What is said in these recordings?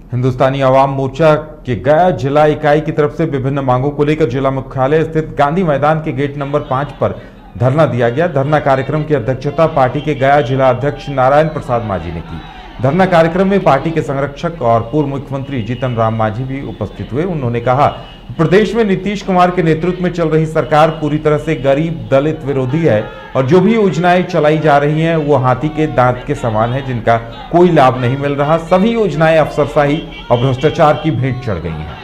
हिंदुस्तानी अवाम मोर्चा के गया जिला इकाई की तरफ से विभिन्न मांगों को लेकर जिला मुख्यालय स्थित गांधी मैदान के गेट नंबर 5 पर धरना दिया गया। धरना कार्यक्रम की अध्यक्षता पार्टी के गया जिला अध्यक्ष नारायण प्रसाद मांझी ने की। धरना कार्यक्रम में पार्टी के संरक्षक और पूर्व मुख्यमंत्री जीतन राम मांझी भी उपस्थित हुए। उन्होंने कहा, प्रदेश में नीतीश कुमार के नेतृत्व में चल रही सरकार पूरी तरह से गरीब दलित विरोधी है और जो भी योजनाएं चलाई जा रही हैं वो हाथी के दांत के समान है, जिनका कोई लाभ नहीं मिल रहा। सभी योजनाएं अफसरशाही और भ्रष्टाचार की भेंट चढ़ गई हैं।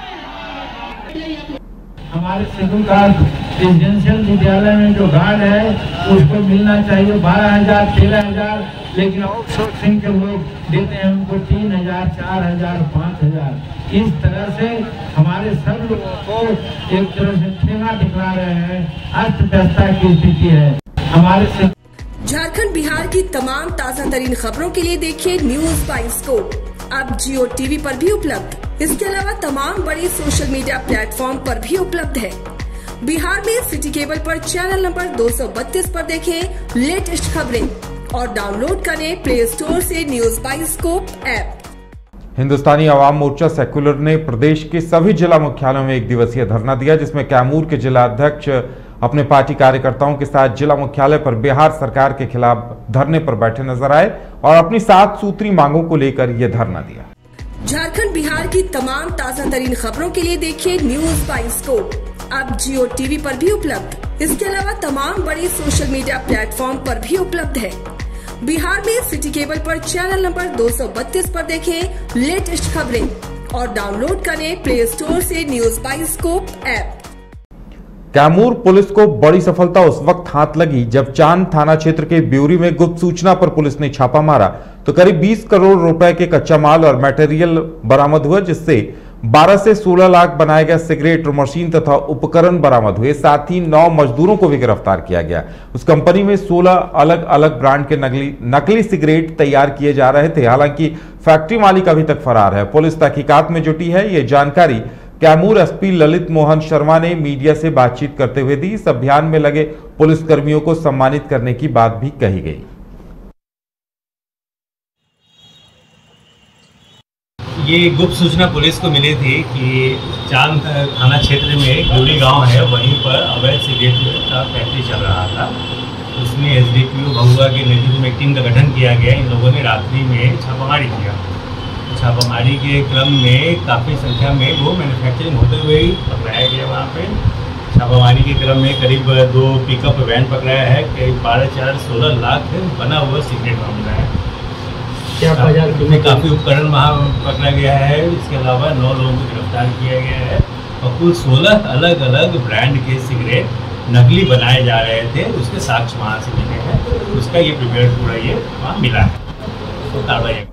हमारे शेड्यूल कास्ट रेजिडेंशियल विद्यालय में जो गार्ड है उसको मिलना चाहिए 12,000 13,000, लेकिन आउटसोर्सिंग के लोग देते हैं उनको 3,000 4,000 5,000। इस तरह से हमारे सब लोगों को एक तरह से ठेंगा दिखला रहे हैं। अर्थव्यवस्था की स्थिति है हमारे। झारखंड बिहार की तमाम ताजा तरीन खबरों के लिए देखिए न्यूज बाइस्कोप अब जियो टीवी पर भी उपलब्ध। इसके अलावा तमाम बड़े सोशल मीडिया प्लेटफॉर्म पर भी उपलब्ध है। बिहार में सिटी केबल पर चैनल नंबर 232 पर देखें लेटेस्ट खबरें और डाउनलोड करें प्ले स्टोर से News Bioscope app. Hindustani Awam Morcha secular ने प्रदेश के सभी जिला मुख्यालयों में एक दिवसीय धरना दिया, जिसमें कैमूर के जिला अध्यक्ष अपने पार्टी कार्यकर्ताओं के साथ जिला मुख्यालय पर बिहार सरकार के खिलाफ धरने पर बैठे नजर आए और अपनी 7 सूत्री मांगों को लेकर यह धरना दिया। झारखंड बिहार की तमाम ताजा तरीन खबरों के लिए देखिए न्यूज बाइस्कोप अब जियो टीवी पर भी उपलब्ध। इसके अलावा तमाम बड़े सोशल मीडिया प्लेटफॉर्म पर भी उपलब्ध है। बिहार में सिटी केबल पर चैनल नंबर 232 पर देखें लेटेस्ट खबरें और डाउनलोड करें प्ले स्टोर से News Bioscope app. Kaimur police को बड़ी सफलता उस वक्त हाथ लगी जब चांद थाना क्षेत्र के ब्यूरी में गुप्त सूचना पर पुलिस ने छापा मारा तो करीब 20 करोड़ रुपए के कच्चा माल और मटेरियल बरामद हुआ, जिससे 12 से 16 लाख बनाए गए सिगरेट और मशीन तथा उपकरण बरामद हुए। साथ ही 9 मजदूरों को भी गिरफ्तार किया गया। उस कंपनी में 16 अलग अलग ब्रांड के नकली सिगरेट तैयार किए जा रहे थे। हालांकि फैक्ट्री मालिक अभी तक फरार है। पुलिस तहकीकात में जुटी है। ये जानकारी कैमूर एसपी ललित मोहन शर्मा ने मीडिया से बातचीत करते हुए दी। इस अभियान में लगे पुलिसकर्मियों को सम्मानित करने की बात भी कही गई। ये गुप्त सूचना पुलिस को मिली थी कि चांद थाना क्षेत्र में ब्यूरी गांव है, वहीं पर अवैध सिगरेट का फैक्ट्री चल रहा था। उसमें एसडीपीओ भगुआ के नेतृत्व में एक टीम का गठन किया गया। इन लोगों ने रात्रि में छापामारी किया। छापामारी के क्रम में काफ़ी संख्या में वो मैन्युफैक्चरिंग होते हुए ही पकड़ाया गया। वहाँ पे छापामारी के क्रम में करीब 2 पिकअप वैन पकड़ाया है। करीब 12-16 लाख बना हुआ सिगरेट मामला है। क्या बाजार में काफ़ी उपकरण वहाँ पकड़ा गया है। इसके अलावा 9 लोगों को गिरफ्तार किया गया है और कुल 16 अलग अलग ब्रांड के सिगरेट नकली बनाए जा रहे थे। उसके साक्ष्य वहाँ से मिले हैं। उसका ये प्रिपेयर पूरा ये वहाँ मिला है। तो कार्रवाई